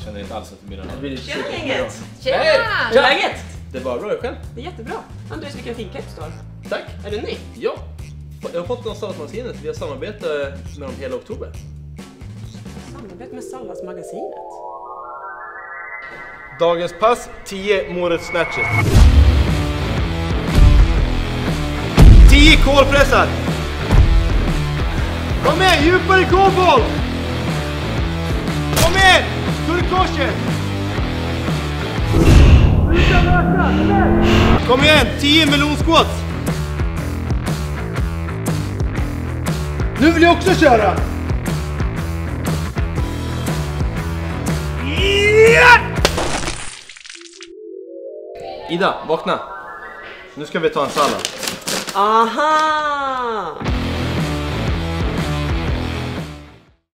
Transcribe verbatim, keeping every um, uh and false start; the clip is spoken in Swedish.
känner inte alls att det blir någon. Tjena gänget! Tjena! Hur är läget? Det är bara bra, själv. Det är jättebra. Andreas, vilken fin keps du har. Tack. Är du ny? Ja. Jag har fått någon Salladsmagasinet. Vi har samarbete med dem hela oktober. Samarbete med Salladsmagasinet. Dagens pass, tio morot snatches. tio kolpressar. Kom med, djupare kolboll. Kom med, turkorset. Kom igen, tio melonsquats. Nu vill jag också köra. Yeah! Ida, vakna. Nu ska vi ta en sallad. Aha!